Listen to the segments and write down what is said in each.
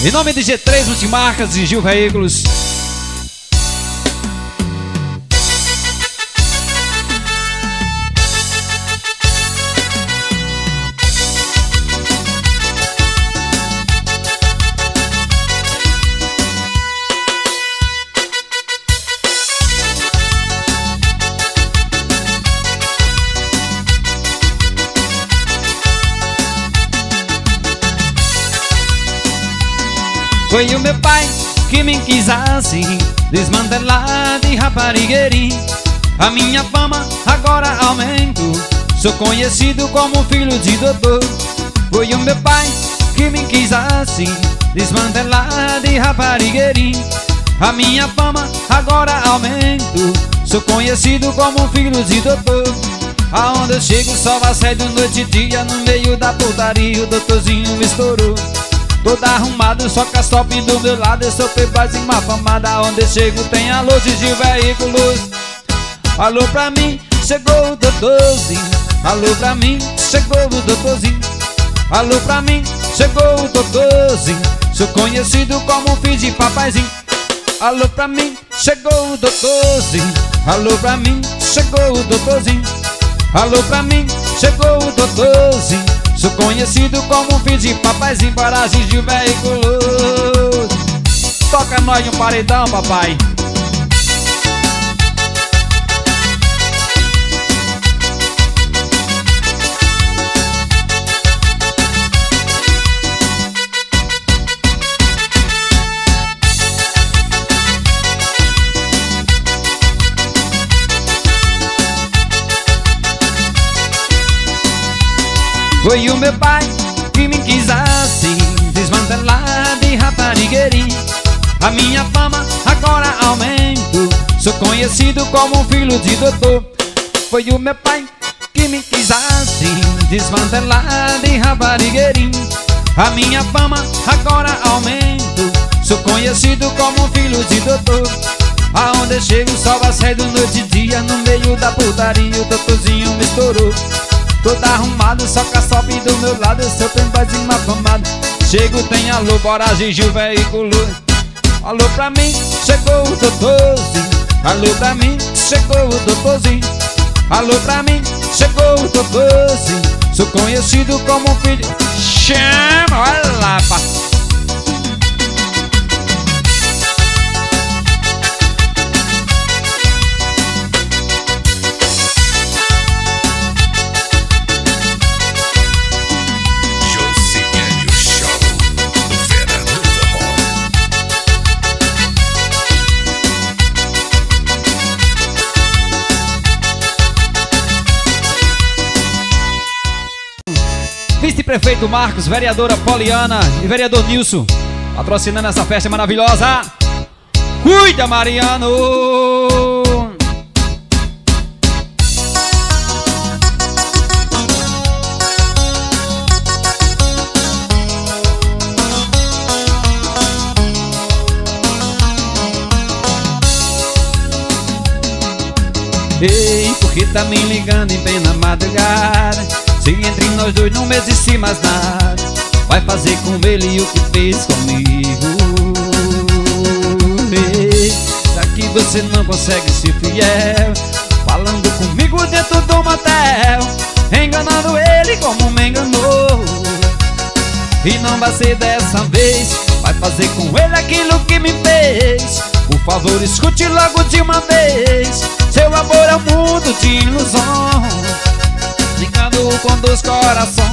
Em nome de G3 Multimarcas e Gil Veículos. Foi o meu pai que me quis assim, desmantelar de raparigueirinho. A minha fama agora aumentou, sou conhecido como filho de doutor. Foi o meu pai que me quis assim, desmantelar de raparigueirinho. A minha fama agora aumentou, sou conhecido como filho de doutor. Aonde eu chego só assédio noite e dia, no meio da putaria o doutorzinho me estourou. Todo arrumado, só que a top do meu lado, eu sou playboy uma famada. Onde eu chego tem alô de Gil Veículos. Alô pra mim, chegou o doutorzinho. Alô pra mim, chegou o doutorzinho. Alô pra mim, chegou o doutorzinho. Sou conhecido como filho de papaizinho. Alô pra mim, chegou o doutorzinho. Alô pra mim, chegou o doutorzinho. Alô pra mim, chegou o doutorzinho. Sou conhecido como filho de papaizinho para Gil Veículos. Toca nós de um paredão, papai. Foi o meu pai que me quis assim, desmantelar de raparigueirinho. A minha fama agora aumentou, sou conhecido como filho de doutor. Foi o meu pai que me quis assim, desmantelar de raparigueirinho. A minha fama agora aumentou, sou conhecido como filho de doutor. Aonde eu chego só assédio noite e dia, no meio da putaria o doutorzinho me estourou. Todo arrumado, só com a top do meu lado, eu sou playboyzinho uma famada. Chego, tem alô, bora Gil Veículos. Alô pra mim, chegou o doutorzinho. Alô pra mim, chegou o doutorzinho. Alô pra mim, chegou o doutorzinho. Sou conhecido como filho. Chama, olha lá, pá. Vice-prefeito Marcos, vereadora Poliana e vereador Nilson patrocinando essa festa maravilhosa. Cuida, Mariano! Ei, por que tá me ligando em plena madrugada? Se entre nós dois não existe mais nada, vai fazer com ele o que fez comigo. Ei, daqui você não consegue ser fiel, falando comigo dentro do motel, enganando ele como me enganou. E não vai ser dessa vez, vai fazer com ele aquilo que me fez. Por favor, escute logo de uma vez, seu amor é um mundo de ilusão, brincando com dois corações.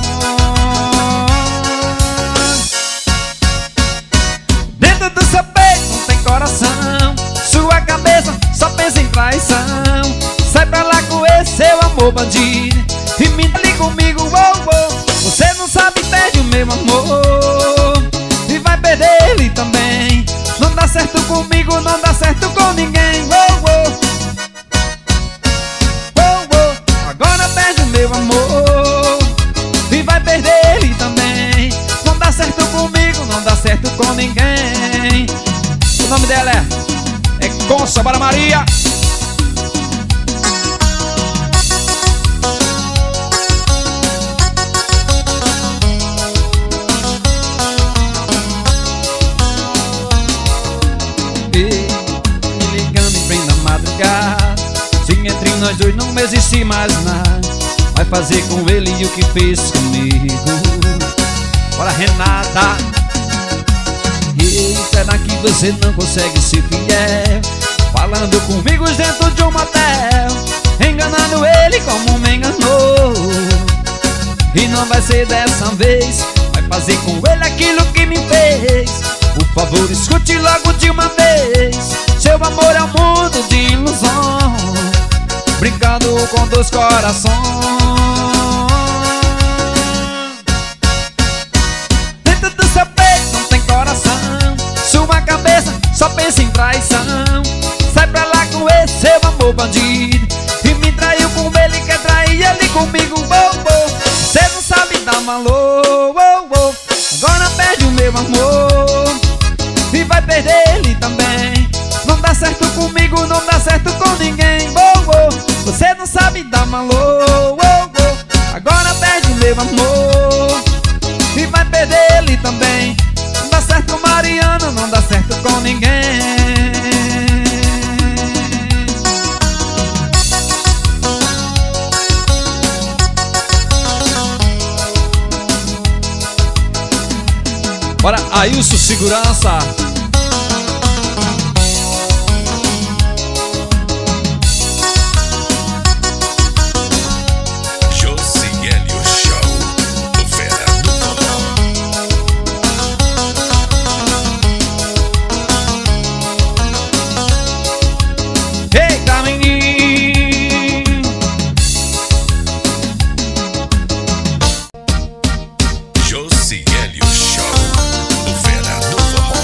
Dentro do seu peito não tem coração, sua cabeça só pensa em traição. Sai pra lá com esse seu amor bandido e me dá comigo, oh, oh. Você não sabe, perde o meu amor e vai perder ele também. Não dá certo comigo, não dá certo com ninguém, oh, oh. Agora perde o meu amor e vai perder ele também. Não dá certo comigo, não dá certo com ninguém. O nome dela é Concha para Maria. nós dois não existe mais nada. Vai fazer com ele o que fez comigo. Bora, Renata. E será que você não consegue ser fiel? Falando comigo dentro de um motel, enganando ele como me enganou. E não vai ser dessa vez. Vai fazer com ele aquilo que me fez. Por favor, escute logo de uma vez. Seu amor é um mundo de ilusão, brincando com dois corações. Dentro do seu peito não tem coração, sua cabeça só pensa em traição. Sai pra lá com esse seu amor bandido, e me traiu com ele, quer trair ele comigo. Você não sabe dar valor, agora perde o meu amor e vai perder ele também. Não dá certo comigo, não dá certo com ninguém. Você não sabe dar valor, agora perde o meu amor e vai perder ele também. Não dá certo, Mariana, não dá certo com ninguém. Bora, Ailson Segurança. Josiélio Show, o Feira do Forró. Eita, menino. Josiélio Show, o Feira do Forró.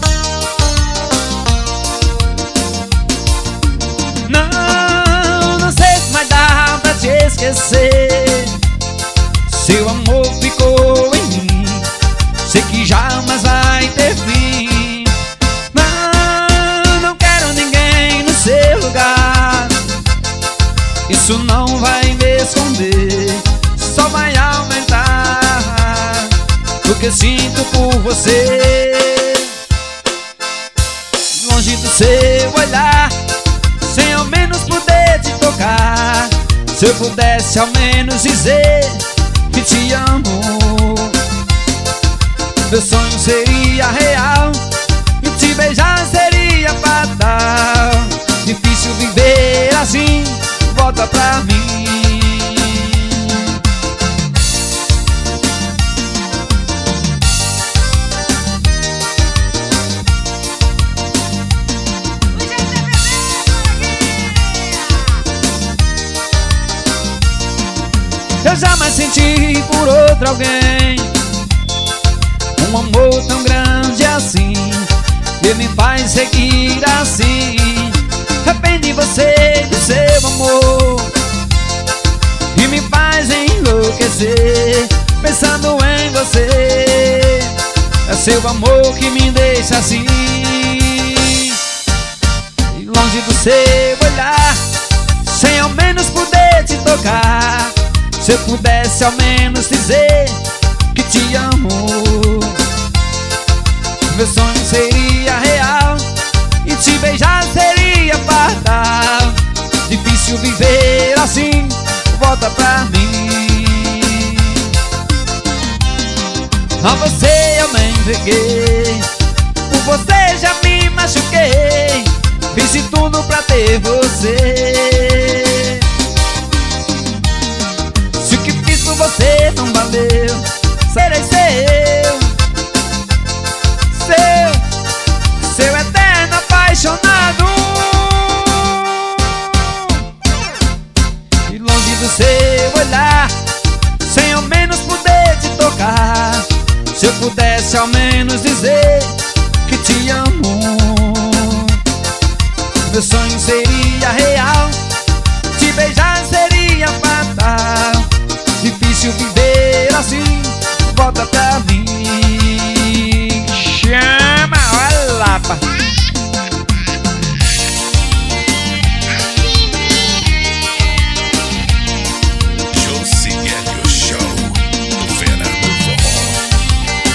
Não sei se vai dar pra te esquecer. Seu amor ficou em mim, sei que jamais vai ter fim. Não quero ninguém no seu lugar. Isso não vai me esconder, só vai aumentar o que sinto por você. Longe do seu olhar, sem ao menos poder te tocar. Se eu pudesse ao menos dizer que te amo, meu sonho seria real e te beijar seria fatal. Difícil viver assim, volta pra mim. Eu jamais senti por outro alguém um amor tão grande assim, que me faz seguir assim. Arrepende você de seu amor e me faz enlouquecer, pensando em você. É seu amor que me deixa assim, e longe do seu olhar, sem ao menos poder te tocar. Se eu pudesse ao menos dizer que te amo, meu sonho seria real e te beijar seria fatal. Difícil viver assim, volta pra mim. A você eu me entreguei, por você já me machuquei, fiz de tudo pra ter você. Se o que fiz por você não valeu, serei seu eterno apaixonado. E longe do seu olhar, sem ao menos poder te tocar. Se eu pudesse ao menos dizer que te amo, meu sonho seria real, te beijar seria fatal. Difícil viver assim, volta pra mim. Chama, olha lá, pá. Josiélio Show, o Feira do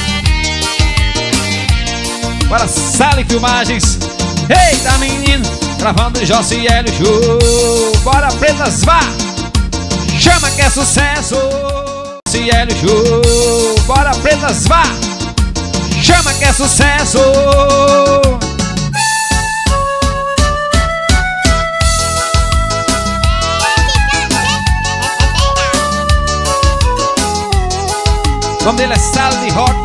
Forró. Bora, Sala e Filmagens. Eita, menino. gravando Josiélio Show. Bora pretas, vá! Chama que é sucesso. Josiélio Show. Bora pretas, vá! Chama que é sucesso. O nome dele é Sala de Rock.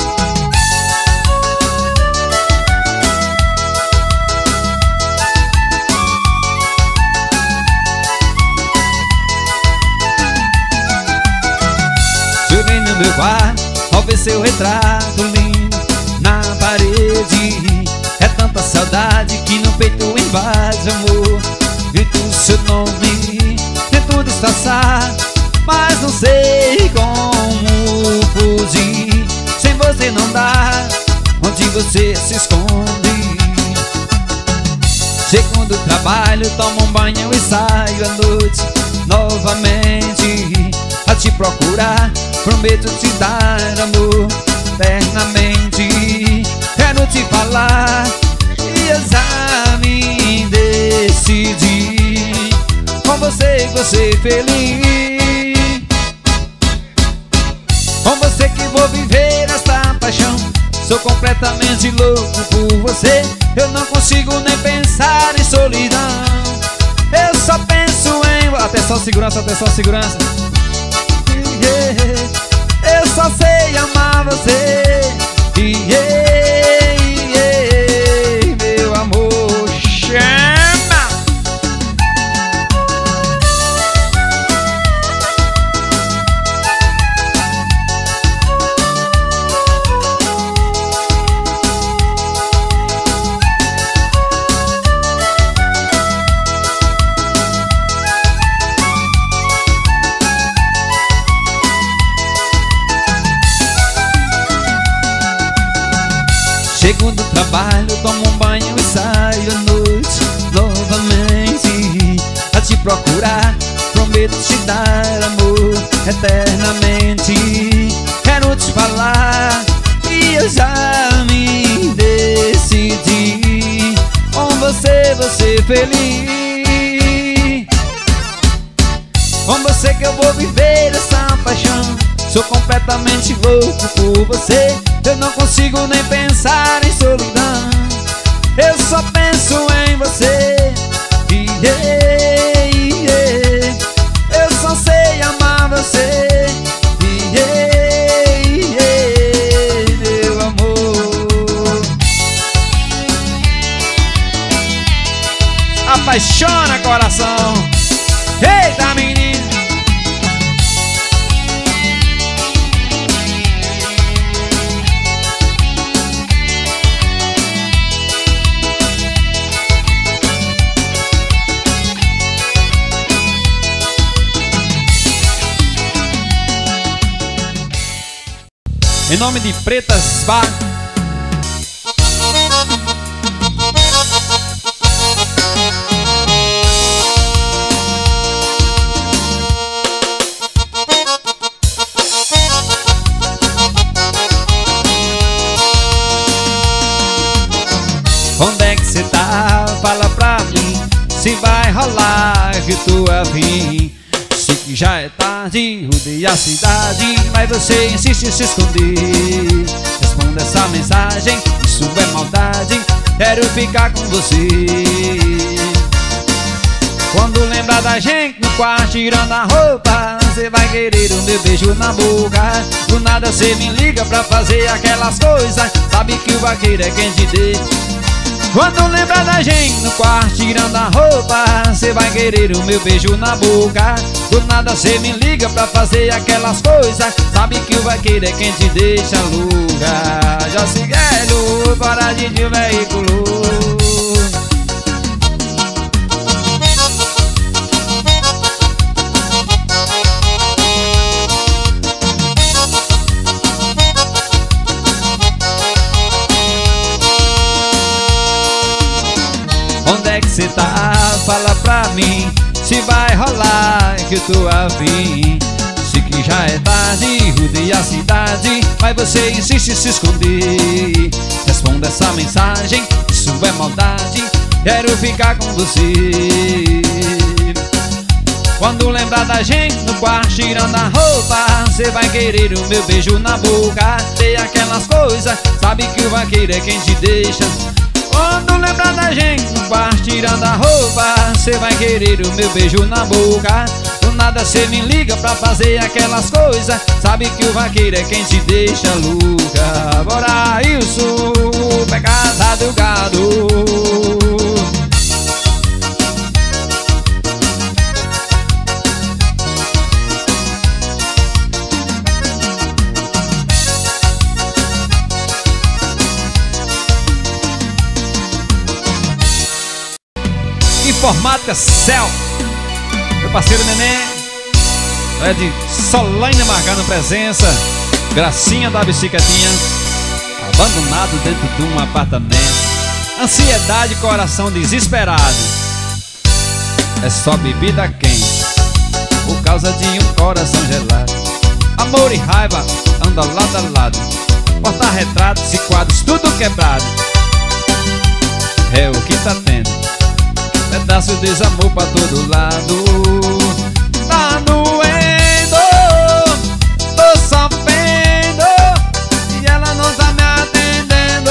Chorei no meu quarto ao ver seu retrato lindo na parede. É tanta saudade que no peito invade amor. Grito seu nome, tento disfarçar, mas não sei como fugir. Sem você não dá, onde você se esconde. Chego do trabalho, tomo um banho e saio à noite novamente a te procurar. Prometo te dar amor eternamente. Quero te falar e eu já me decidi. Com você feliz. Com você que vou viver esta paixão. Sou completamente louco por você. Eu não consigo nem pensar em solidão. Eu só penso em... Atenção segurança, atenção segurança. Eu só sei amar você. Meu amor, chama. Chego do trabalho, tomo um banho e saio à noite novamente a te procurar. Prometo te dar amor eternamente. Quero te falar e eu já me decidi. Com você feliz. Com você que eu vou viver essa paixão. Sou completamente louco por você. Eu não consigo nem pensar em solidão. Eu só penso em você. Eu só sei amar você. Meu amor. Apaixona coração. Eita menina. Em nome de Pretas Bar. Onde é que cê tá? Fala pra mim se vai rolar que tu afim. Sei que já é tarde, rodei a cidade, mas você insiste em se esconder. Responda essa mensagem, isso é maldade. Quero ficar com você. Quando lembrar da gente no quarto tirando a roupa, você vai querer o meu beijo na boca. Do nada você me liga pra fazer aquelas coisas. Sabe que o vaqueiro é quem te dê. Quando lembrar da gente no quarto tirando a roupa, cê vai querer o meu beijo na boca. Do nada cê me liga pra fazer aquelas coisas. Sabe que o vaqueiro é quem te deixa louca. Josiélio, para de veículo. Onde é que cê tá? Fala pra mim se vai rolar que eu tô afim. Sei que já é tarde, rodei a cidade, mas você insiste em se esconder. Responda essa mensagem, isso é maldade. quero ficar com você. Quando lembrar da gente no quarto tirando a roupa, cê vai querer o meu beijo na boca. Tem aquelas coisas, sabe que o vaqueiro é quem te deixa. Quando lembrar da gente no quarto tirando a roupa, cê vai querer o meu beijo na boca. Do nada cê me liga pra fazer aquelas coisas, sabe que o vaqueiro é quem te deixa louca. Bora isso, pegada do gado. Informática Cell, meu parceiro Neném, é de Solânia marcando presença. Gracinha da bicicletinha, abandonado dentro de um apartamento. Ansiedade, coração desesperado, é só bebida quente por causa de um coração gelado. Amor e raiva andam lado a lado, porta-retratos e quadros tudo quebrado. É o que tá tendo, pedaço de desamor pra todo lado. Tá doendo, tô sofrendo e ela não tá me atendendo.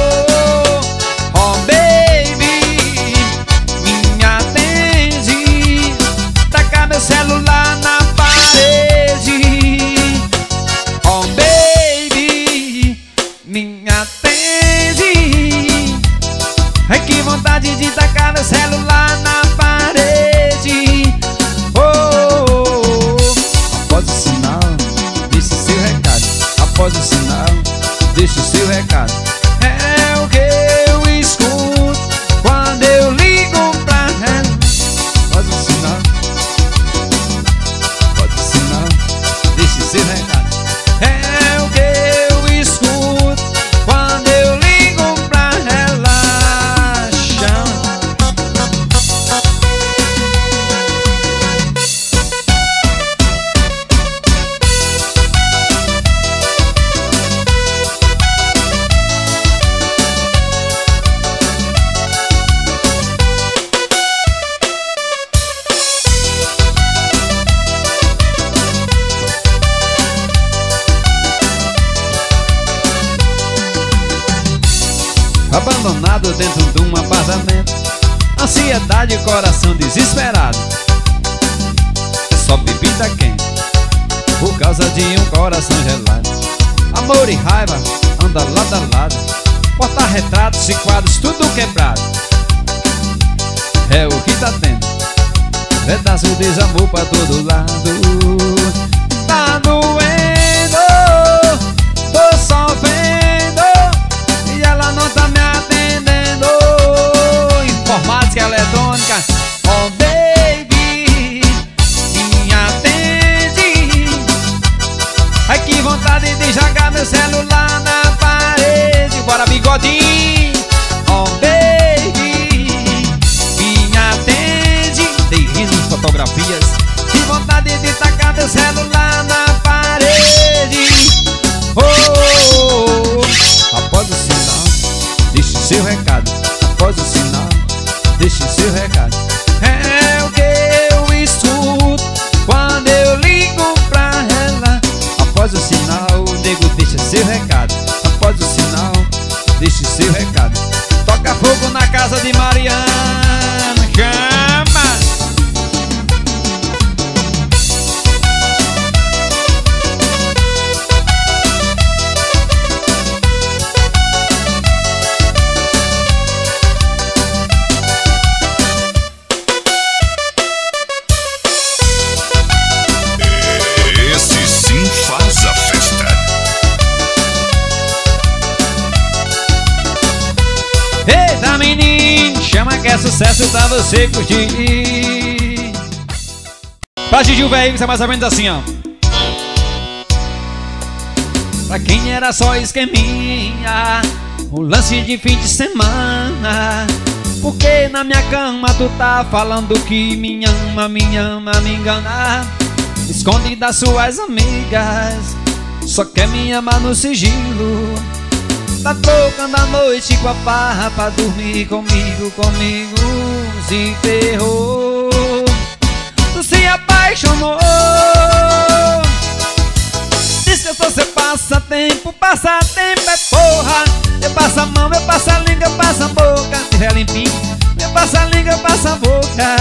Oh baby, me atende, taca meu celular na parede. Oh baby, me atende, ai que vontade de tacar meu celular na parede. Oh, oh, oh. Após o sinal, deixe seu recado. Após o sinal, deixe seu recado. É o que eu escuto quando eu ligo pra ela. Após o sinal, deixe seu recado. É o que eu escuto quando eu ligo pra ela. Abandonado dentro de um apartamento, ansiedade, coração desesperado, é só bebida quente por causa de um coração gelado. Amor e raiva anda lado a lado, porta-retratos e quadros tudo quebrado. É o que tá tendo, pedaço de desamor pra todo lado. Tá doendo, tô sofrendo e ela não tá me atendendo. Informática eletrônica, oh baby, me atende. Ai que vontade de jogar meu celular na parede. Bora bigodinho, oh baby, me atende. Dei risos, fotografias, que vontade de tacar meu celular na parede. Oh, oh, oh. Após o sinal, deixe seu recado. Após o sinal, deixe seu recado. É o que eu escuto quando eu ligo pra ela. Após o sinal, o nego deixa seu recado. Após o sinal, deixe seu recado. Toca fogo na casa de Mariana. Chama! Eita menino, chama que é sucesso pra você curtir. Pra Gigi Veículos é mais ou menos assim, ó. Pra quem era só esqueminha, o lance de fim de semana. Porque na minha cama tu tá falando que me ama, me engana. Esconde das suas amigas, só quer me amar no sigilo. Tá trocando a noite com a farra pra dormir comigo, se ferrou. Tu se apaixonou. Diz que eu sou seu passatempo é porra. Eu passo a mão, eu passo a língua, eu passo a boca. Se tiver limpinho, eu passo a língua, eu passo a boca.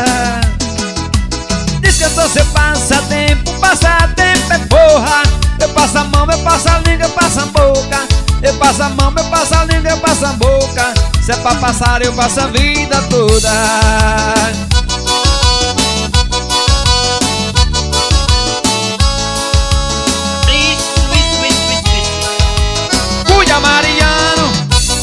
Diz que eu sou seu passatempo é porra. Eu passo a mão, eu passo a língua, eu passo a boca. Eu passo a mão, eu passo a língua, eu passo a boca. Se é pra passar, eu passo a vida toda. Cuida, Mariano.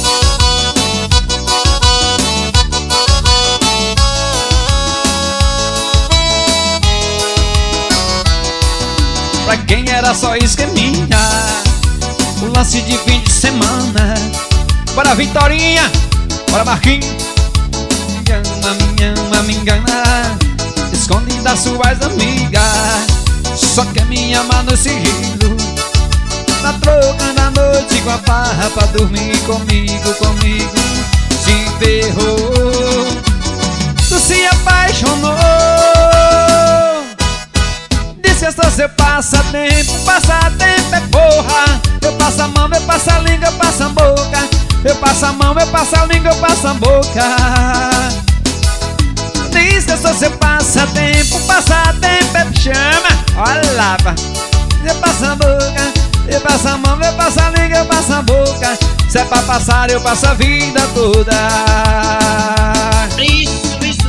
Pra quem era só esqueminha, o lance de fim de semana. Bora Vitorinha, bora Marquinhos. Me engana, esconde das suas amigas. Só quer me amar no sigilo. Tá trocando a noite com a farra pra dormir comigo, se ferrou. Tu se apaixonou. Disse que eu sou seu passatempo é porra. Eu passo a mão, eu passo a língua, eu passo a boca. Eu passo a mão, eu passo a língua, eu passo a boca. Diz que eu sou seu passatempo é chama. Olha lá, eu passo a boca. Eu passo a mão, eu passo a língua, eu passo a boca. Se é pra passar, eu passo a vida toda. Isso.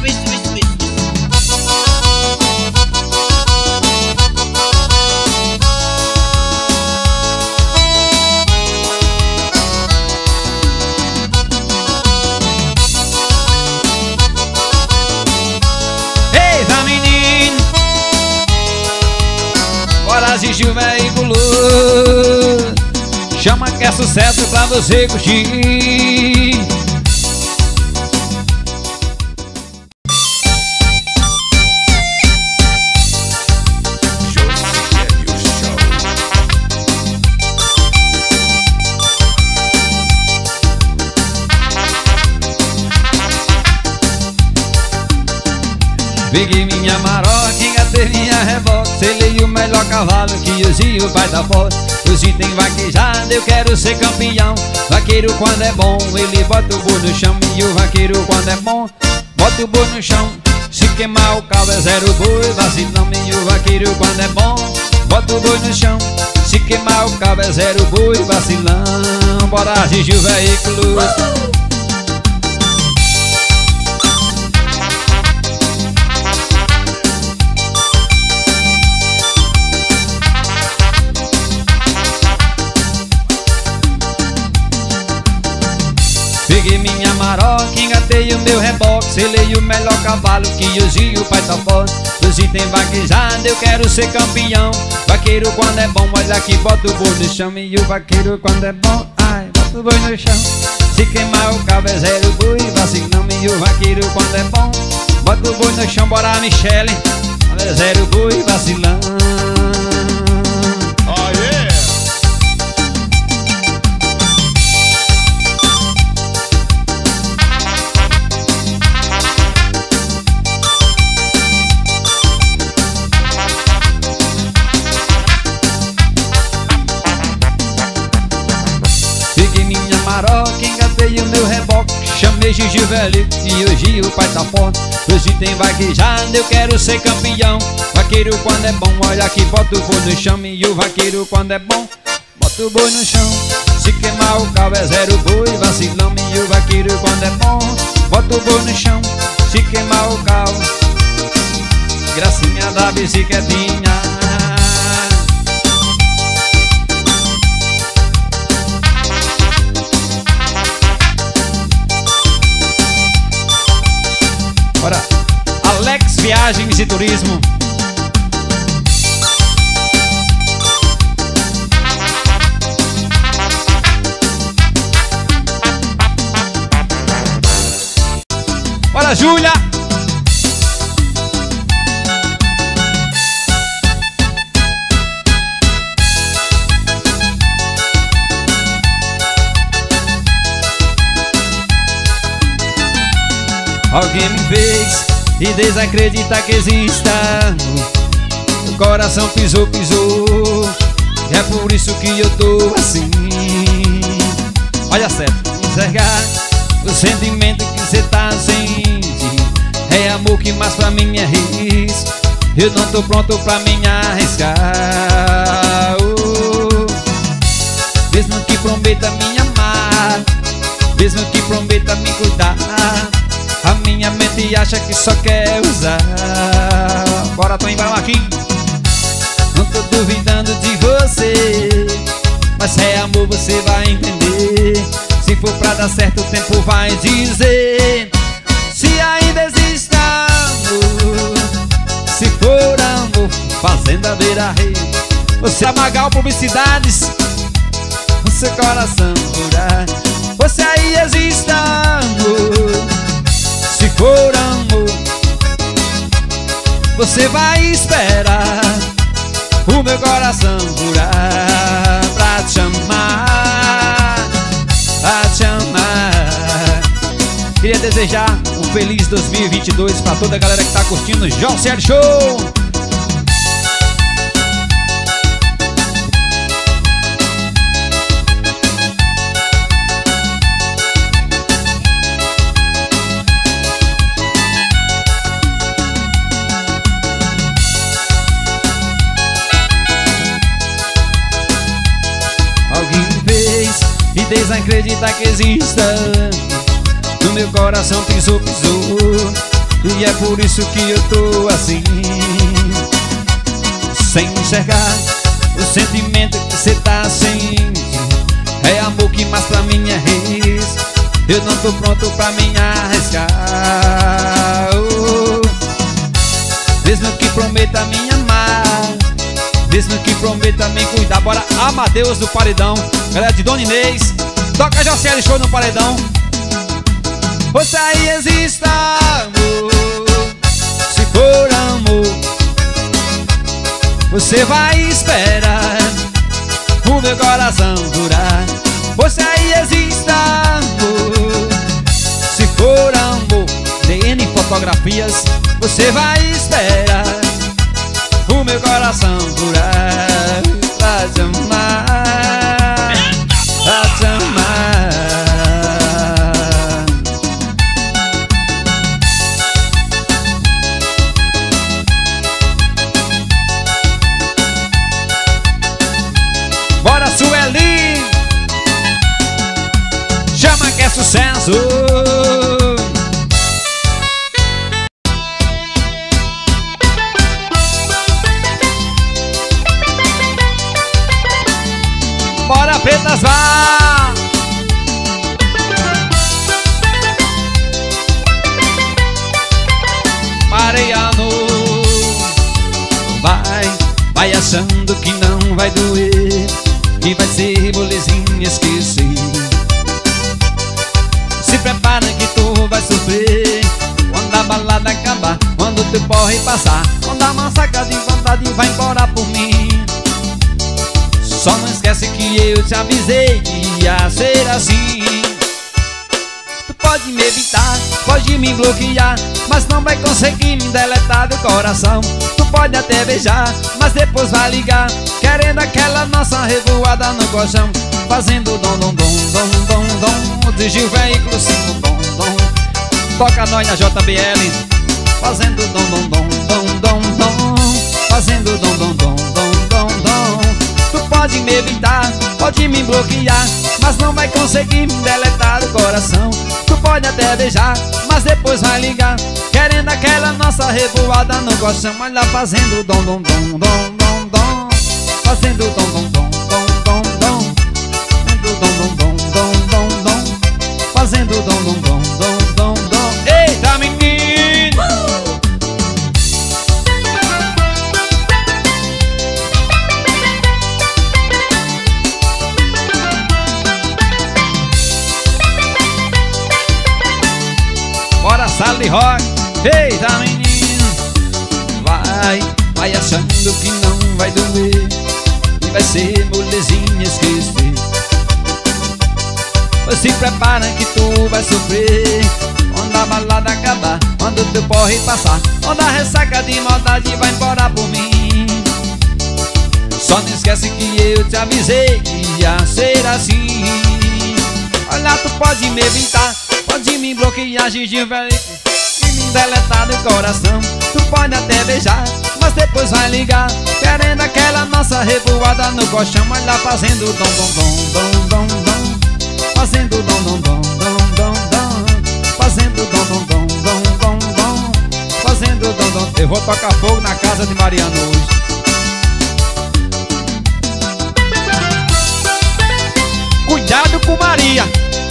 Assistiu o veículo, chama que é sucesso pra você curtir. Peguei minha maroca, engatei minha reboque. Selei o melhor cavalo que eu e o pai da foto. Hoje tem vaquejada, eu quero ser campeão. Vaqueiro quando é bom, ele bota o boi no chão. E o vaqueiro quando é bom, bota o boi no chão. Se queimar o cabo é zero boi, vacilão. E o vaqueiro quando é bom, bota o boi no chão. Se queimar o cabo é zero boi, vacilão. Bora dirigir o veículo. Peguei minha maroca, engatei o meu reboque. Selei o melhor cavalo que hoje o pai tá forte. Hoje tem vaquejada, eu quero ser campeão. Vaqueiro quando é bom, olha que bota o boi no chão. E o vaqueiro quando é bom, ai, bota o boi no chão. Se queimar o cabo é zero boi, vacilão. E o vaqueiro quando é bom, bota o boi no chão. Bora Michele, é zero boi, vacilão. Engatei o meu reboque, chamei Gigi velho e hoje o pai tá forte. Hoje tem vaquejada, eu quero ser campeão. Vaqueiro quando é bom, olha aqui, bota o boi no chão. E o vaqueiro quando é bom, bota o boi no chão. Se queimar o cabo é zero boi, vacilão. E o vaqueiro quando é bom, bota o boi no chão. Se queimar o cabo, gracinha da bicicletinha. Bora, Alex Viagens e Turismo. Bora, Júlia. Alguém me fez e desacredita que exista amor. O coração pisou, pisou, e é por isso que eu tô assim. Olha certo, enxergar o sentimento que cê tá sentindo. É amor que mais pra mim é risco. Eu não tô pronto pra me arriscar. Mesmo que prometa me amar, mesmo que prometa me cuidar, a minha mente acha que só quer usar. Bora, Toninho, vai, Marquinhos. Não tô duvidando de você, mas se é amor você vai entender. Se for pra dar certo o tempo vai dizer se ainda existe amor. Se for amor, Fazenda Beira Rei. Você é Magal Publicidades, o seu coração curar. Você aí existe amor. Se for amor, você vai esperar o meu coração curar pra te amar, pra te amar. Queria desejar um feliz 2022 pra toda a galera que tá curtindo o Josiel Show. Desacredita que exista. No meu coração pisou, pisou, e é por isso que eu tô assim. Sem enxergar o sentimento que cê tá sentindo. É amor que mais pra mim é risco. Eu não tô pronto pra me arriscar. Mesmo que prometa me amar, mesmo que prometa me cuidar. Bora, Amadeus do Paredão, galera de Dona Inês. Toca Josiel Show no Paredão. Você aí existe amor. Se for amor, você vai esperar o meu coração durar. Você aí existe amor. Se for amor, DN Fotografias, você vai esperar o meu coração durar pra te amar, pra te amar. Bora, Sueli, chama que é sucesso. Bora, pretas, vá. Mariano, vai achando que não vai doer, que vai ser molezinha esquecer. Se prepara que tu vai sofrer quando a balada acabar, quando teu porre passar, quando a massacra de vontade vai embora por mim. Só não esquece que eu te avisei que ia ser assim. Tu pode me evitar, pode me bloquear, mas não vai conseguir me deletar do coração. Tu pode até beijar, mas depois vai ligar, querendo aquela nossa revoada no colchão, fazendo dom, dom, dom, dom, dom, dom. Dirigir o veículo 5 dom, dom. Toca nós na JBL, fazendo dom, dom, dom, dom, dom, dom. Fazendo dom, dom, dom, dom, dom, dom. Tu pode me evitar, pode me bloquear, mas não vai conseguir me deletar do coração. Tu pode até beijar, mas depois vai ligar, querendo aquela nossa revoada no colchão. Mas lá fazendo dom, dom, dom, dom, dom, dom. Fazendo dom, dom, dom, dom, dom, dom. Fazendo dom, dom, dom, dom, dom, dom. Fazendo dom, dom, dom, dom, dom, dom. Eita, menino! Bora, Sally Rock. Eita, menino, vai achando que não vai doer, e vai ser molezinha esquecer. Mas se prepara que tu vai sofrer quando a balada acabar, quando teu porre passar, quando a ressaca de maldade vai embora por mim. Só não esquece que eu te avisei que ia ser assim. Olha, tu pode me evitar, pode me bloquear, Gigi, velho, e me deletar do coração. Tu pode até beijar, mas depois vai ligar, querendo aquela nossa revoada no colchão. Olha, fazendo dom, dom, dom, dom, dom, dom, fazendo dom, dom, dom, dom, dom, dom, fazendo dom, dom, dom, dom, dom, dom, fazendo dom, dom. Eu vou tocar fogo na casa de Mariano hoje. Cuidado com Maria.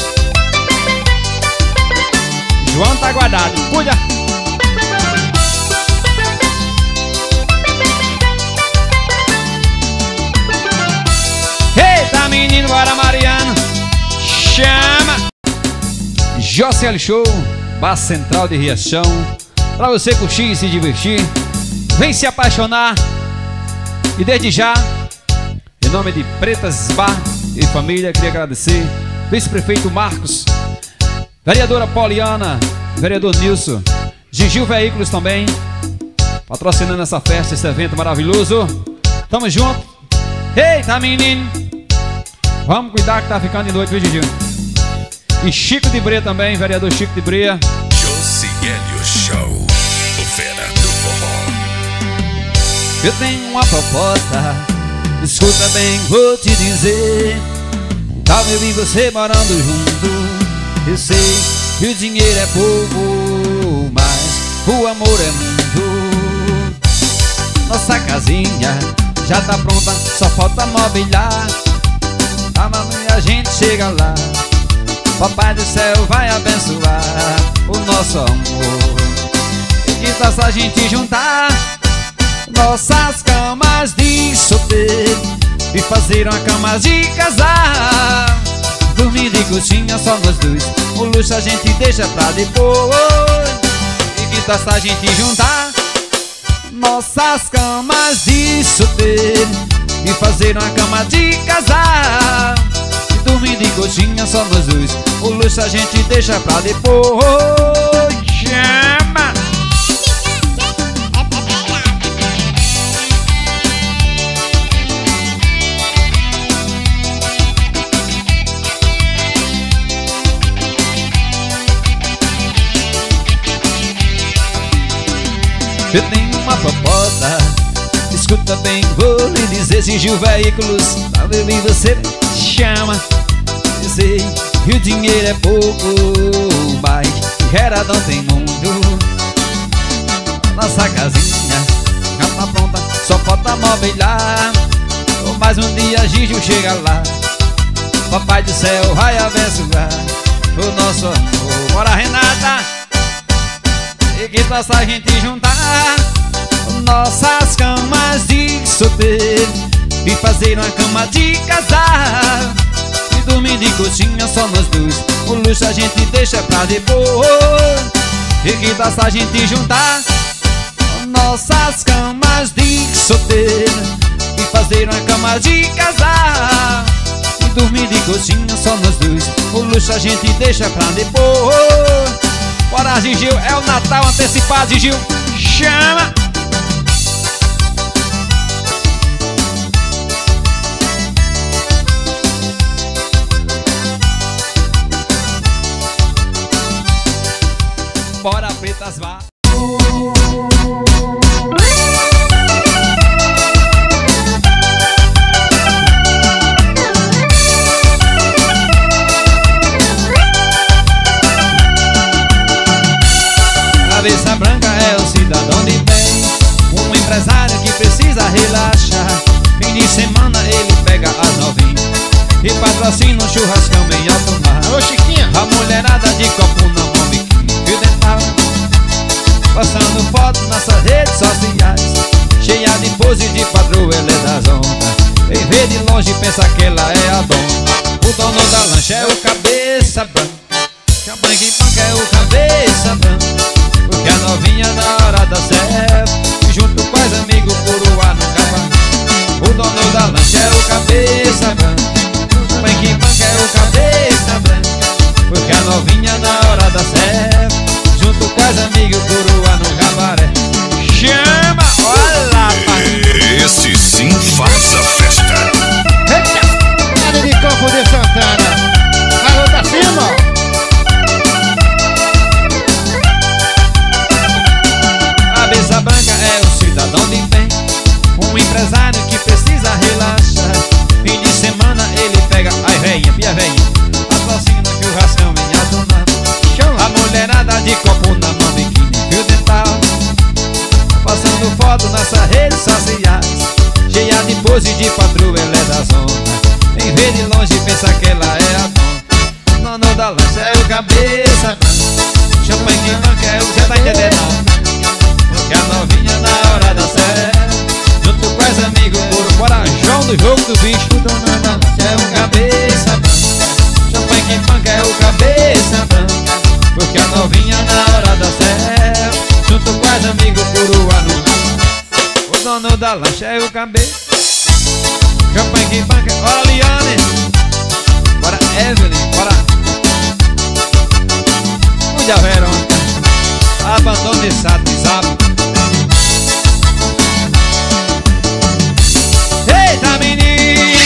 João tá guardado, cuida. Eita menino, bora Mariano. Chama JCL Show, Bar Central de Riachão. Pra você curtir e se divertir, vem se apaixonar. E desde já, em nome de Pretas Bar e família, queria agradecer vice-prefeito Marcos, vereadora Poliana, vereador Nilson, Gigil Veículos também, patrocinando essa festa, esse evento maravilhoso. Tamo junto. Eita menino, vamos cuidar que tá ficando de noite, viu, Gigil? E Chico de Brea também, vereador Chico de Brea. JCL Show, o Fera do Forró. Eu tenho uma proposta, escuta bem, vou te dizer. Tal eu e você morando junto, eu sei que o dinheiro é pouco, mas o amor é muito. Nossa casinha já tá pronta, só falta mobiliar. Amanhã a gente chega lá, Papai do céu vai abençoar o nosso amor. E que tal se a gente juntar nossas camas de solteiro e fazer uma cama de casar, dormir de coxinha só nós dois, o luxo a gente deixa pra depois. E que tal se a gente juntar nossas camas de solteiro e fazer uma cama de casar, e dormir de coxinha só nós dois, o luxo a gente deixa pra depois. Chama! Eu tenho uma proposta, escuta bem, vou lhe dizer. Gigil Veículos, talvez eu e você chama. Eu sei que o dinheiro é pouco, mas Heradão tem muito. Nossa casinha já tá pronta, só falta mobiliar. Mais um dia Gigil chega lá, Papai do céu vai abençoar o nosso amor. Bora, Renata! E que tal se a gente juntar nossas camas de solteiro e fazer uma cama de casar, e dormir de coxinha só nós dois, o luxo a gente deixa pra depois. E que tal se a gente juntar nossas camas de solteiro e fazer uma cama de casar, e dormir de coxinha só nós dois, o luxo a gente deixa pra depois. Bora, Gigil, é o Natal antecipado, Gigil. Chama! Bora, pretas, vá. Cabeça branca é o cidadão de bem, um empresário que precisa relaxar. Fim de semana ele pega as novinhas e patrocina um churrascão bem alto mar. Ô Chiquinha, a mulherada de copo na mão, biquíni, fio dental, postando fotos nas suas redes sociais, cheia de pose de patroa, ela é das ondas. Quem vê de longe pensa que ela é a dona. O dono da lancha é o cabeça branca, champanhe que panca é o cabeça branca, porque a novinha na hora da selfie, junto com os amigos coroa no cavalo. O dono da lancha é o cabeça branca, o banque banca é o cabeça branca, porque a novinha na hora da selfie, junto com as amigas, coroa no cabaré. Chama, olha lá, pai. Esse sim faz a festa. Eita, nada de Campo de Santana. Alô, tá cima. Cabeça branca é o cidadão de bem, um empresário que precisa relaxar. Fim de semana ele pega a veinha, pia veinha, patrocina que o rascão vem adonar. A mulherada de copo na mão, biquíni, fio dental, passando foto nessas redes sociais, cheia de pose de patroa, ela é da zona. Em vez de longe pensa que ela é a dona. Dono da lancha é o cabeça branca, champanhe que banca é o que tá entendendo não. Porque a novinha na hora da série, junto com as amigos, por corajão do jogo do bicho. Dona da lancha é o cabeça branca, champanhe que banca é o cabeça branca. Porque a novinha na hora da série, junto com as amigos, coroa no. O dono da lancha é o cabeça, champanhe que banca. Bora Liane, bora Evelyn, bora. Cuida Verônica, abandono esse WhatsApp. Eita menino,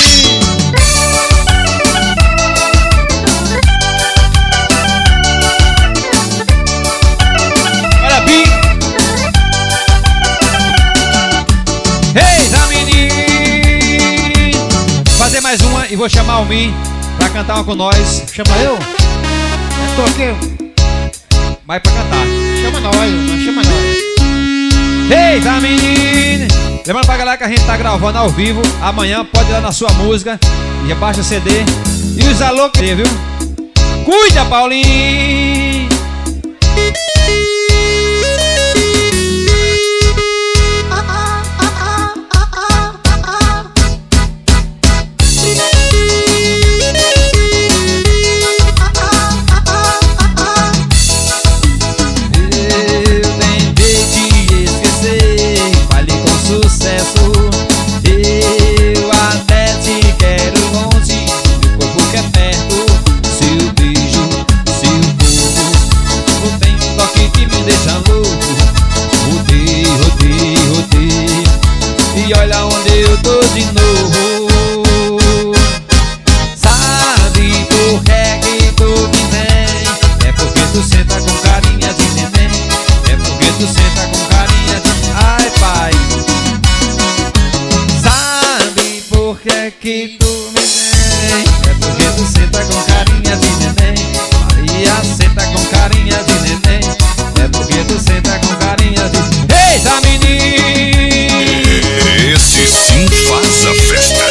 olha Bi. Eita menino, fazer mais uma e vou chamar o Mi pra cantar uma com nós. Chama eu? Eu tô aqui. Vai pra cantar. Chama nós, chama nós. Eita menino, lembrando pra galera que a gente tá gravando ao vivo. Amanhã pode ir lá na sua música e abaixa o CD. E os alô que viu? Cuida, Paulinho. Que tu me vem, é porque tu senta com carinha de neném. Maria senta com carinha de neném, é porque tu senta com carinha de... Eita menino, Esse sim faz a festa.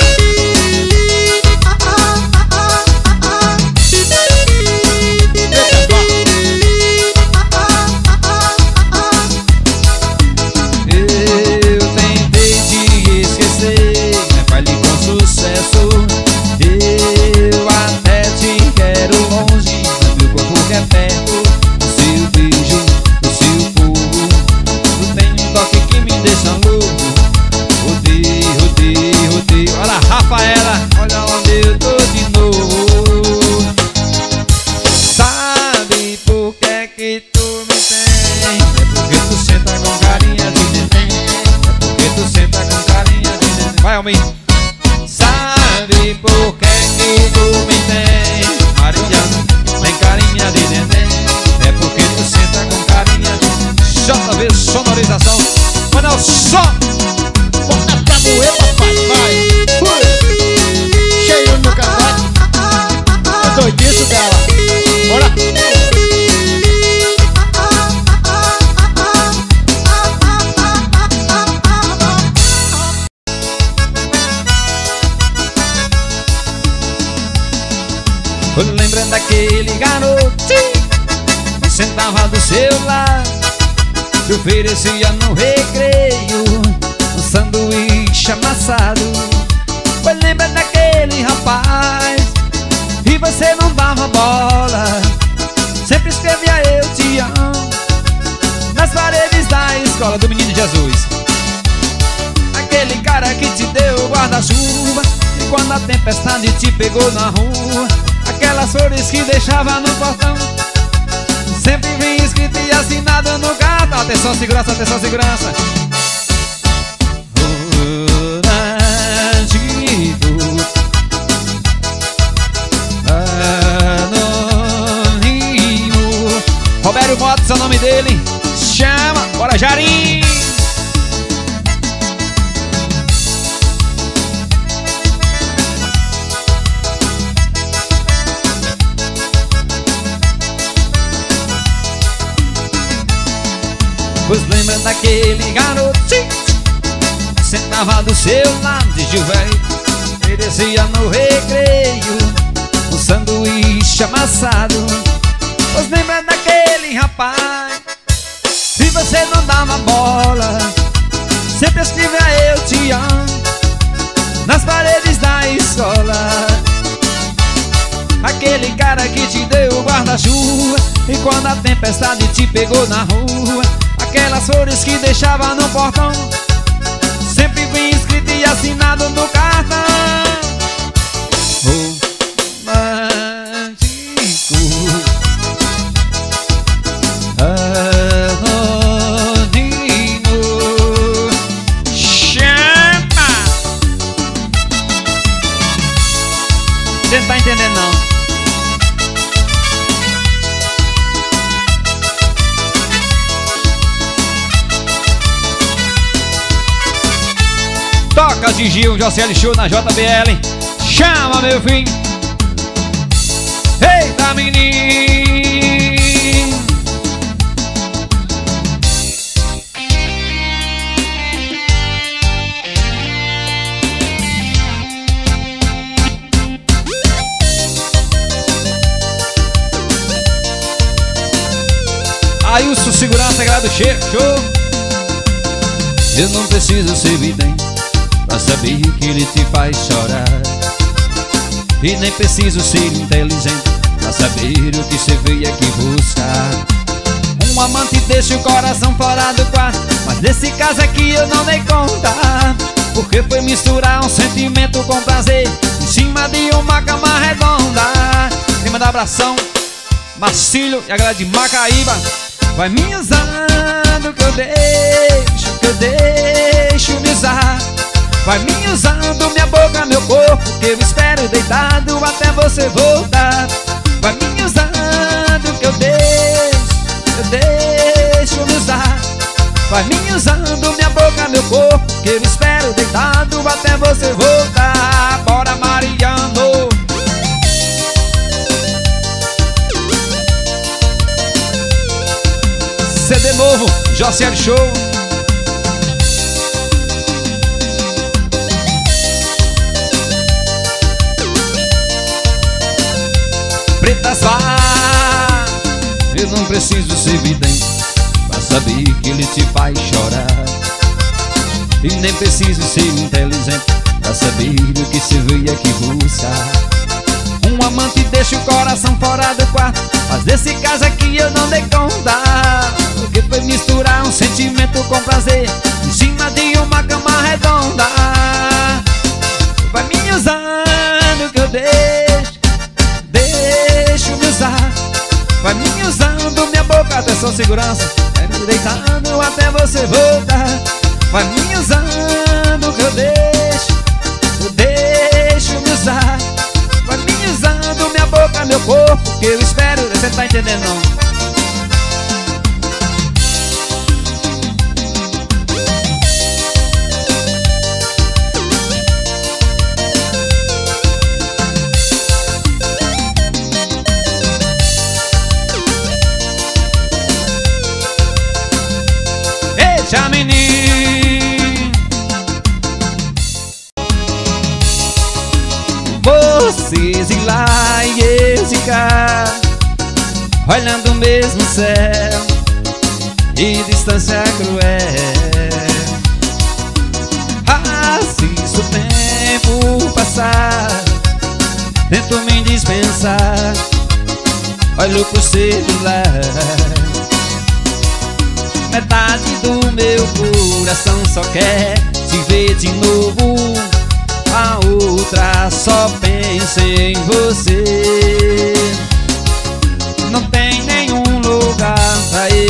eu tentei te esquecer, é baile com sucesso. Eu até te quero longe, meu corpo que é perto. O seu beijo, o seu fogo, tu tem um toque que me deixa louco. Rodei, rodei, rodei. Olha a Rafaela, olha onde eu tô de novo. Sabe por que tu me tem? É porque tu senta com carinha de neném, é porque tu senta com carinha de neném. Vai, homem. Sabe por que tu me tem? Maria, tem carinha de neném, é porque tu senta com carinha de... JV Sonorização, manda o som. Bota pra moer, papai, vai. Cheio no cangote. É doidice dela. Bora. Lembrando daquele garoto que sentava do seu lado, que oferecia no recreio um sanduíche amassado. Foi lembrando daquele rapaz e você não dava bola, sempre escrevia eu te amo nas paredes da escola do Menino Jesus. Aquele cara que te deu guarda-chuva e quando a tempestade te pegou na rua, aquelas flores que deixava no portão sempre vinha escrito escrito e assinado no cartão. Atenção, segurança, atenção, segurança. Roberto Motos é o nome dele. Chama, bora Jarim. Pois lembra daquele garoto, sentava do seu lado de velho e descia no recreio um sanduíche amassado. Pois lembra daquele rapaz, se você não dava bola, sempre escrevia eu te amo nas paredes da escola. Aquele cara que te deu o guarda-chuva e quando a tempestade te pegou na rua, aquelas flores que deixava no portão, sempre vem escrito e assinado no cartão. Romântico, anônimo, chama. Você não tá entendendo não. Toca de Gil, Jocely Show na JBL. Chama, meu filho. Eita, menino. Aí o segurança, galera do show. Eu não preciso ser vidente pra saber que ele te faz chorar, e nem preciso ser inteligente pra saber o que você veio aqui buscar. Um amante deixa o coração fora do quarto, mas nesse caso aqui eu não dei conta, porque foi misturar um sentimento com prazer em cima de uma cama redonda. Quem manda abração, Marcílio e a galera de Macaíba. Vai me usando que eu deixo me usar. Vai me usando minha boca, meu corpo, que eu espero deitado até você voltar. Vai me usando que eu deixo me usar. Vai me usando minha boca, meu corpo, que eu espero deitado até você voltar. Bora, Mariano. CD novo, Jocely Show. Pretas vá, eu não preciso ser vidente pra saber que ele te faz chorar, e nem preciso ser inteligente pra saber o que você veio aqui buscar. Um amante deixa o coração fora do quarto, mas nesse caso aqui eu não dei conta, porque foi misturar um sentimento com prazer em cima de uma cama redonda. Vai me usando que eu deixo me usar. Vai me usando minha boca, atenção segurança, vai me deitando até você voltar. Vai me usando que eu deixo me usar. Vai me usando minha boca, meu corpo, que eu espero. Você não tá entendendo não. Eita, menino, vocês e lá e eu de cá, olhando o mesmo céu e distância cruel. Assisto o tempo passar, tento me dispensar, olho pro celular. Metade do meu coração só quer te ver de novo, a outra só pensa em você. Não tem nenhum lugar pra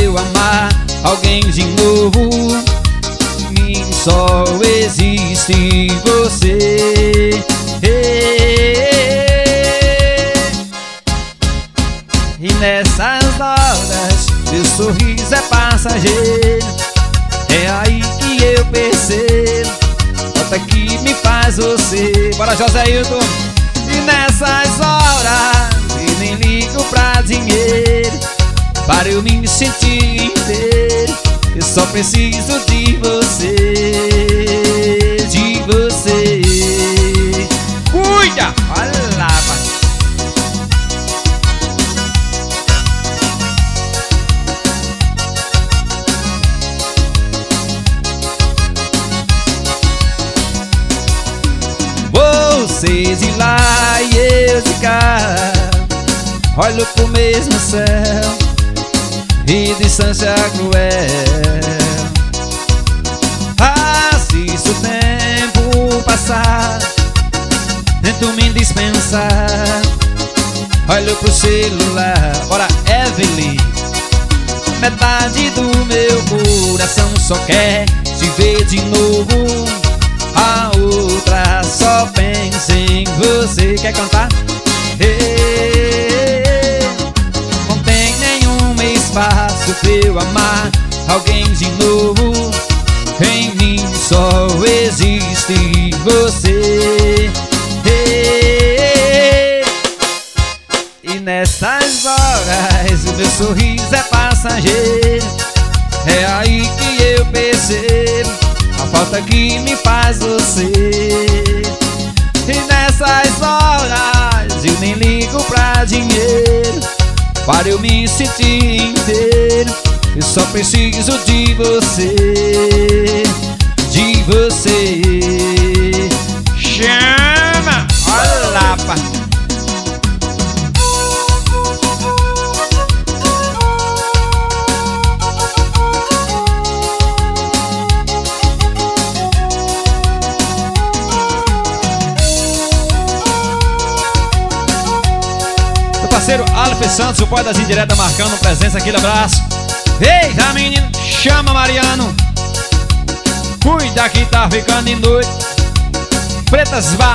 alguém de novo. Em mim só existe você. E nessas horas seu sorriso é passageiro. É aí que eu percebo falta que me faz você. Bora, Joséilton! E nessas horas eu nem ligo pra dinheiro, para eu me sentir inteiro. Eu só preciso de você, de você. Cuida! Olha lá, pai. Você de lá e eu de cá, olho pro mesmo céu e distância cruel. Assisto o tempo passar, tento me dispensar, olho pro celular. Bora, Evelyn! Metade do meu coração só quer te ver de novo, a outra só pensa em você. Quer cantar? Não tem nenhum espaço pra eu amar alguém de novo. Em mim só existe você. E nessas horas o meu sorriso é passageiro. É aí que eu percebo a falta que me faz você. E nessas horas eu nem ligo pra dinheiro, para eu me sentir inteiro. Eu só preciso de você, de você. Chama! Olha lá, pá. Parceiro Alfe Santos, o boy das indiretas, marcando presença. Aquele abraço. Eita, menino, chama Mariano. Cuida que tá ficando de noite. Pretas Vá.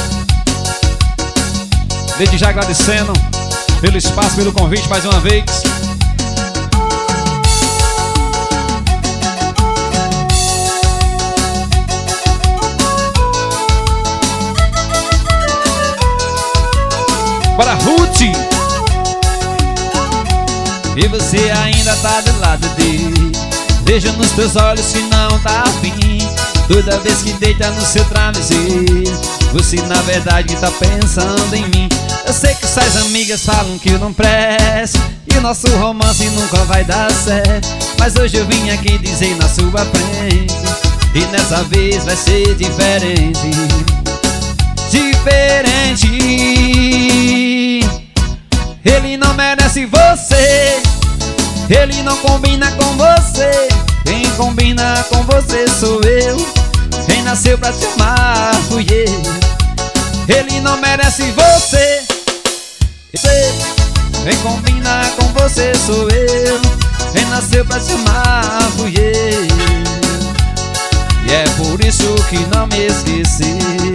Desde já agradecendo pelo espaço, pelo convite mais uma vez. Para Ruth. E você ainda tá do lado dele. Vejo nos teus olhos que não tá afim. Toda vez que deita no seu travesseiro, você na verdade tá pensando em mim. Eu sei que suas amigas falam que eu não presto e o nosso romance nunca vai dar certo, mas hoje eu vim aqui dizer na sua frente, e nessa vez vai ser diferente. Diferente. Ele não merece você, ele não combina com você. Quem combina com você sou eu, quem nasceu pra te amar fui eu. Ele não merece você, quem combina com você sou eu, quem nasceu pra te amar fui eu. E é por isso que não me esqueci.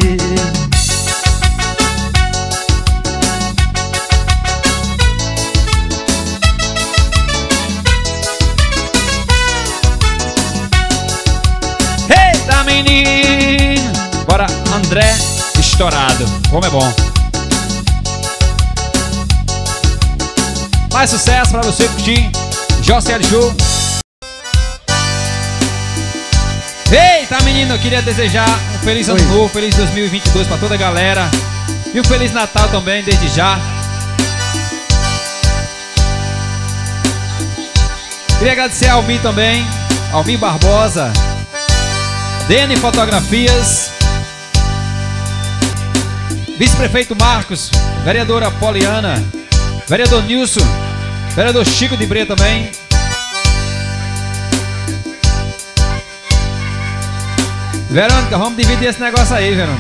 Menino, bora André Estourado, como é bom. Mais sucesso pra você curtir. JCL Show. Eita menino, eu queria desejar um feliz ano novo, feliz 2022 pra toda a galera. E um feliz Natal também, desde já. Queria agradecer a Almir também, Almir Barbosa, DN Fotografias, vice-prefeito Marcos, vereadora Poliana, vereador Nilson, vereador Chico de Bre também. Verônica, vamos dividir esse negócio aí, Verônica.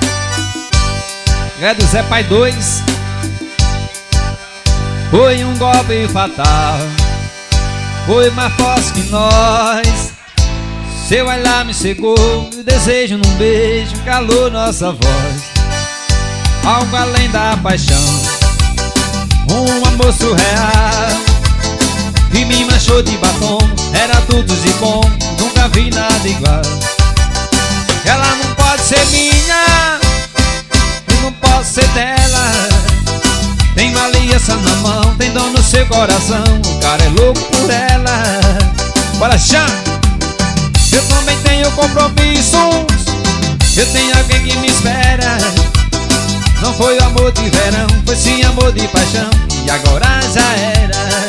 É do Zé Pai 2. Foi um golpe fatal, foi mais forte que nós. Seu olhar me cegou, o desejo num beijo calou nossa voz. Algo além da paixão, um amor surreal, e me manchou de batom. Era tudo de bom, nunca vi nada igual. Ela não pode ser minha, eu não posso ser dela. Tem uma aliança na mão, tem dor no seu coração. O cara é louco por ela. Bora, chá! Eu também tenho compromissos, eu tenho alguém que me espera. Não foi amor de verão, foi sim amor de paixão. E agora já era.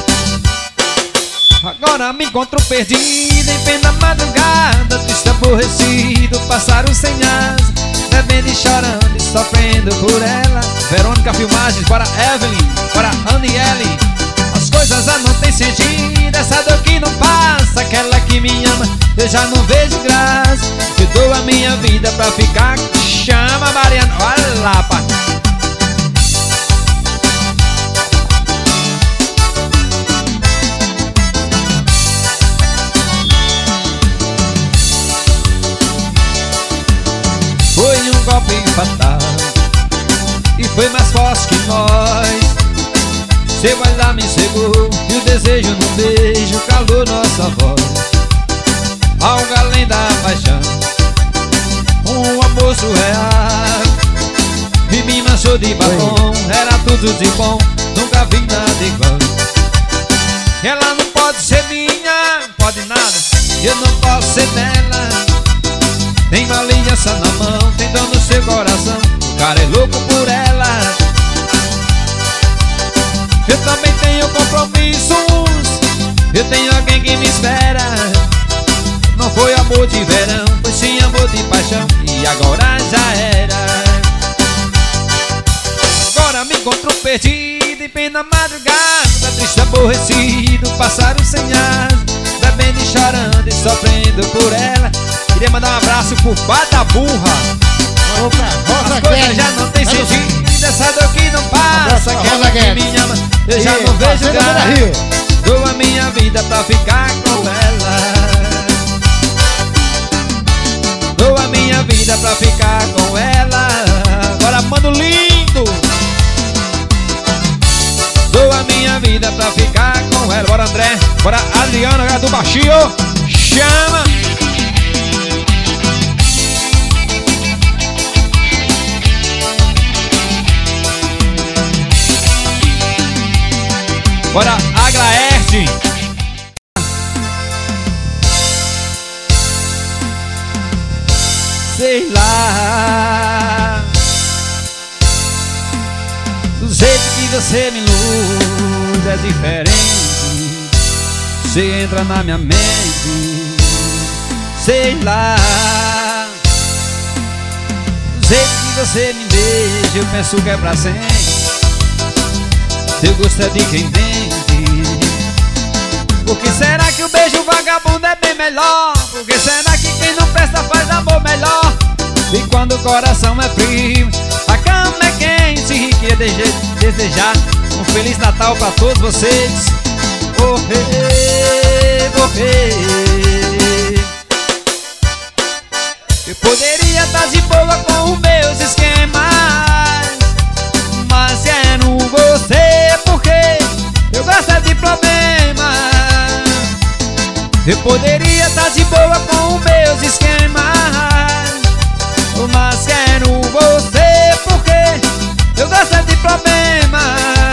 Agora me encontro perdido em plena madrugada, triste, aborrecido, pássaro sem asa, bebendo e chorando e sofrendo por ela. Verônica Filmagens, para Evelyn, para Aniele. As coisas já não tem sentido, essa dor que não passa. Aquela que me ama, eu já não vejo graça. Eu dou a minha vida pra ficar. Chama Mariana, olha lá, pai. Foi um golpe fatal e foi mais forte que nós. Seu olhar me cegou e o desejo no beijo calou nossa voz. Algo além da paixão, um amor surreal, e me manchou de batom. Era tudo de bom, nunca vi nada igual. Ela não pode ser minha, pode nada, eu não posso ser dela. Tem uma aliança na mão, tem dor no seu coração. O cara é louco por ela. Eu também tenho compromissos, eu tenho alguém que me espera. Não foi amor de verão, foi sim amor de paixão. E agora já era. Agora me encontro perdido em plena madrugada, triste, aborrecido, pássaro sem asa, bebendo e chorando e sofrendo por ela. Queria mandar um abraço pro Bata Burra. As coisas já não tem sentido, essa dor que não passa. Aquela que me ama, eu já não vejo graça. Dou a minha vida pra ficar com ela. Dou a minha vida pra ficar com ela. Agora mano lindo. Dou a minha vida pra ficar com ela. Bora André, bora Adriana do Baixio. Chama! Bora Aglaerte. Sei lá, do jeito que você me ilude é diferente. Você entra na minha mente. Sei lá, do jeito que você me beija eu penso que é pra sempre. Seu gosto é de quem vende. Por que será que o beijo vagabundo é bem melhor? Por que será que quem não presta faz amor melhor? E quando o coração é frio, a cama é quente. E que desejar um Feliz Natal pra todos vocês. Oh, hey, oh, hey. Eu poderia estar de boa com os meus esquemas, mas quero você porque eu gosto de problema. Eu poderia estar de boa com os meus esquemas, mas quero você porque eu gosto de problema.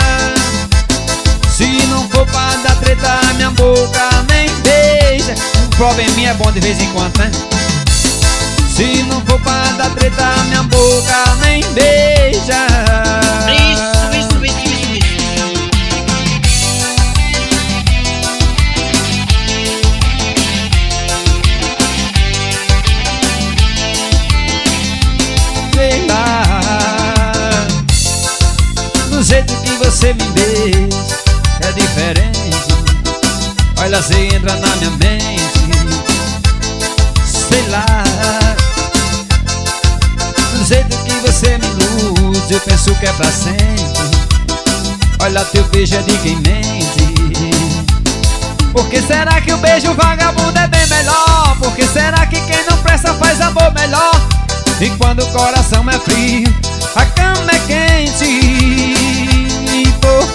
Se não for pra dar treta, minha boca nem beija. Um probleminha é bom de vez em quando, né? Se não for pra dar treta, minha boca nem beija. Isso. Sei lá, do jeito que você me beija é diferente. Olha, você entra na minha mente. Sei lá, do jeito que você me ilude eu penso que é pra sempre. Olha, teu beijo é de quem mente. Por que será que o beijo vagabundo é bem melhor? Por que será que quem não presta faz amor melhor? E quando o coração é frio, a cama é quente. Por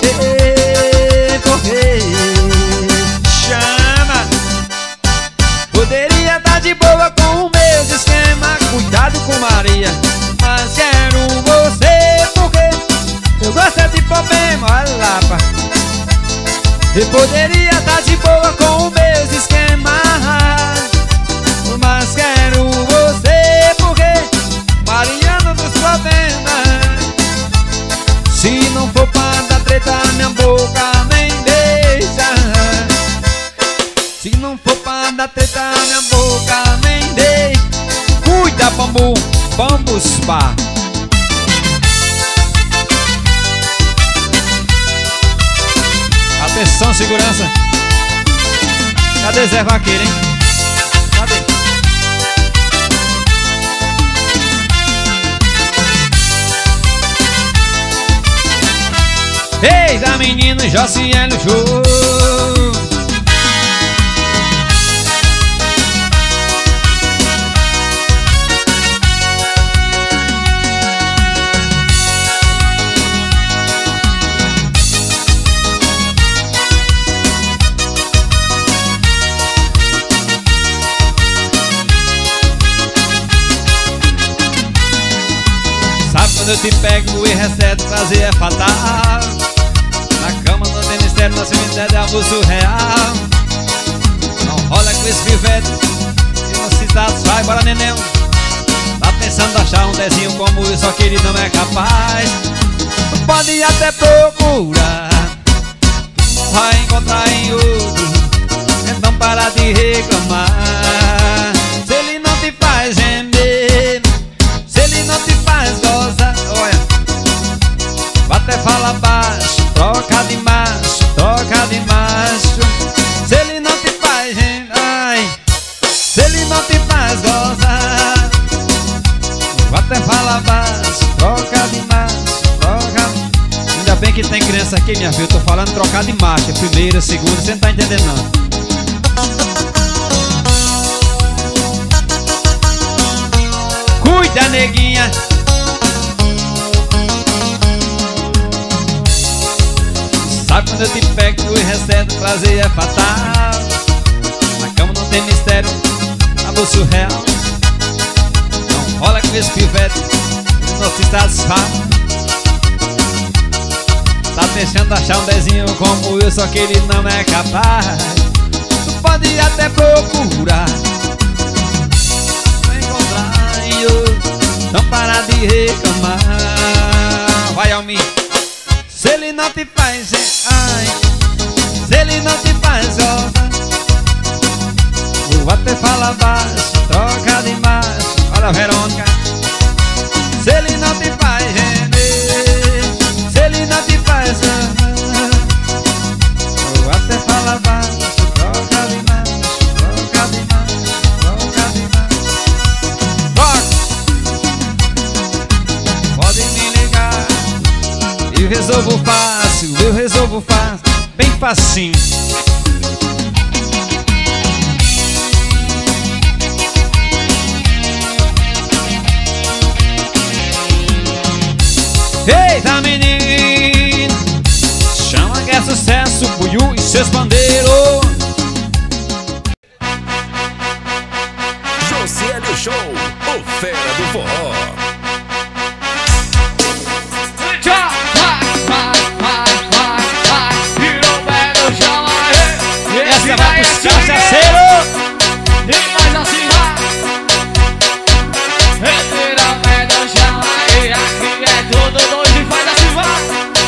que chama? Poderia estar de boa com o mesmo esquema. Cuidado com Maria, mas quero você porque eu gosto de problema, olha lá, pá. Eu poderia estar de boa com o mesmo esquema, mas quero você porque Mariana dos problemas. Se não for pra dar treta, minha boca nem deixa. Se não for pra dar treta, minha boca nem deixa. Cuida, bambu, bambus bar. Atenção, segurança. Cadê Zé Vaqueiro, hein? Cadê? Eis a menina Josiane Show. Quando eu te pego e recebo, prazer é fatal. Na cama não tem mistério, no cemitério é abuso real. Não rola com esse pivete e não se satisfaz, bora neném. Tá pensando achar um desenho como eu, só que ele não é capaz. Pode até procurar, não vai encontrar em outro. Então para de reclamar. Se ele não te faz gemer, se ele não te faz gozar, olha, até fala baixo, troca de macho, troca de macho. Se ele não te faz ai, se ele não te faz gozar, até fala baixo, troca de macho, troca. Ainda bem que tem criança aqui, minha filha, eu tô falando trocar de macho, primeira, segunda, você não tá entendendo não. Cuida, neguinha. Sabe quando eu te pego e recebo, prazer é fatal. Na cama não tem mistério, abuso real. Não rola com esse pivete, não se satisfaz. Tá deixando achar um desenho como eu, só que ele não é capaz. Tu pode até procurar, não encontrar em outro. Não para de reclamar. Vai ao mim. Se ele não te faz ai, se ele não te faz gozar, vou até falar baixo, troca de macho. Olha a Verônica. Se ele não te faz gemer, se ele não te faz gozar, vou até falar baixo, troca de macho, troca de macho, troca de macho. Toca. Pode me ligar, eu resolvo fácil, eu resolvo fácil, bem facinho. Eita menino, chama que é sucesso, Buiú e seus bandeiros. Josiane Show, o fera do forró. Essa vai pros cachaceiros. E nós assim vai. Retira o pé do chão aí. Aqui é tudo doido e faz assim vai.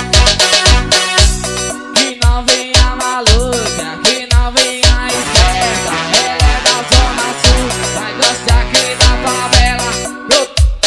Que não venha maluca, que não venha esperta. Ela é da zona sul, vai gostar aqui da favela.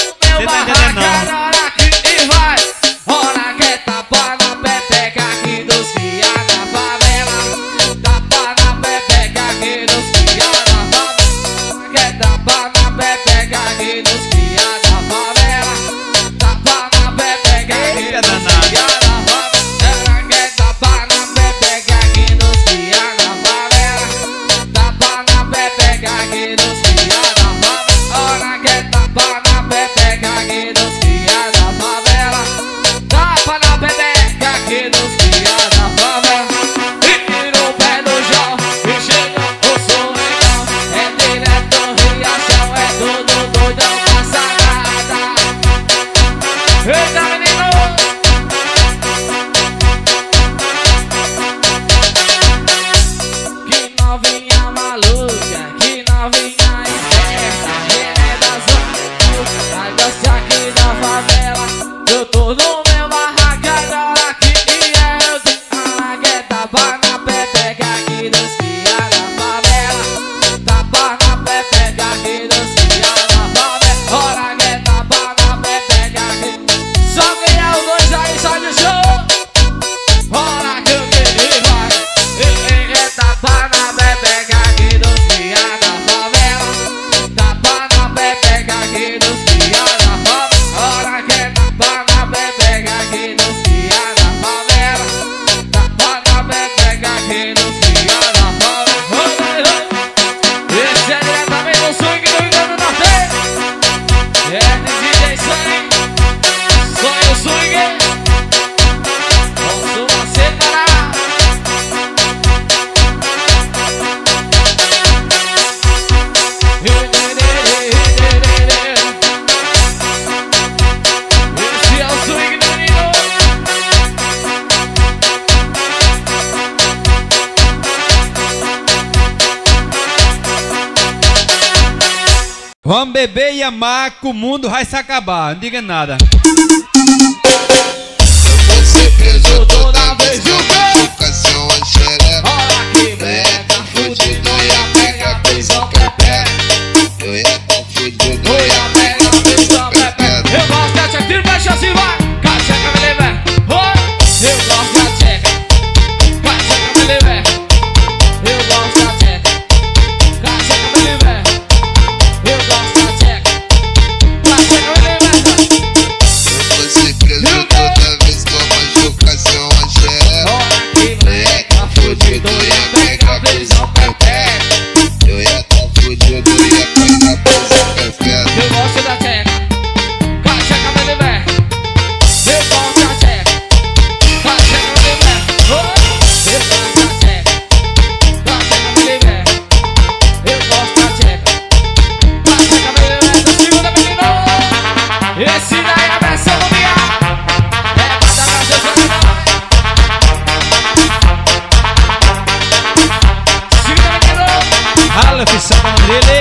Vamos beber e amar que o mundo vai se acabar. Não diga nada. Você preso toda vez que eu machucação a xereca. Olha que brega, fudido, ia pegar prisão perpétua. Eu ia tá fudido, Eu ia pegar prisão perpétua. Eu gosto da tcheca, tira baixa assim, vai. Cacheca, me levar. Eu gosto da tcheca. Cacheca, me levar. Eu gosto da tcheca. Cacheca, me levar. Eu gosto da tcheca. Cacheca, me levar. Você preso toda vez que eu machucação a xereca. Olha que brega, fudido, ia pegar prisão perpétua. Eu ia tá fudido, ia pegar prisão perpétua. Eu gosto da tcheca, cacheca me levar. Eu gosto da tcheca, cacheca me levar. Eu gosto da tcheca, cacheca me levar. Eu gosto da tcheca, cacheca me levar. Essa segunda menina, esse daí é a versão mundial. É pra dar pra Jesus. Segunda menina. Rala, oficial, o nome dele.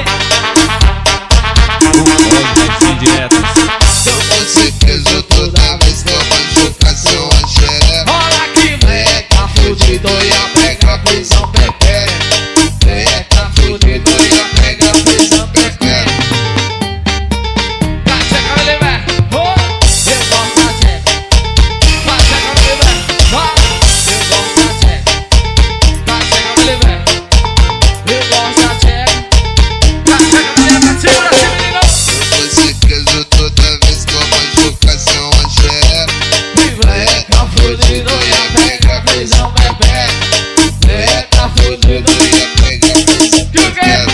Diretas. Você preso toda vez que eu machucação a xereca. Olha que brega, fudido, ia pegar prisão perpétua. Brega, fudido, ia pegar prisão perpétua. Cacheca me levar. Eu gosto da tcheca. Cacheca me levar. Eu gosto da tcheca. Cacheca me levar. Eu gosto da tcheca. Cacheca me levar. Segura esse menino. Você preso toda vez que eu machucação a xereca. Brega, fudido, ia pegar prisão perpétua. Brega, fudido, Eu ia pegar prisão perpétua.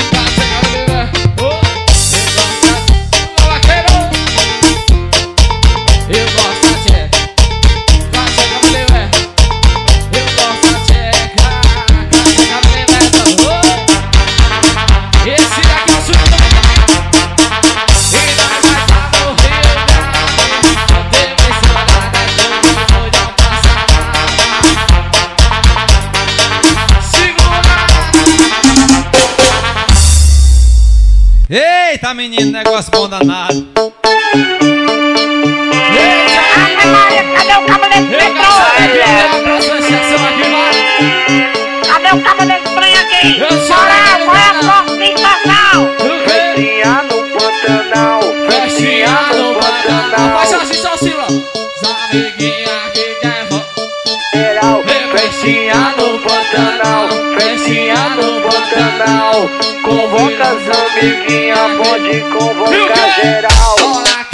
Eita, menino, negócio bom danado. Ave Maria, cadê o caminhonete metrô, velho? Cadê o caminhonete trem aqui? Bora, qual é a próxima estação? Festinha no Pantanal. Faz assim, só assim, ó. As amiguinhas que quer Geral, festinha no Pantanal. Festinha no Pantanal. convoca as amiguinhas, pode convocar geral. Olha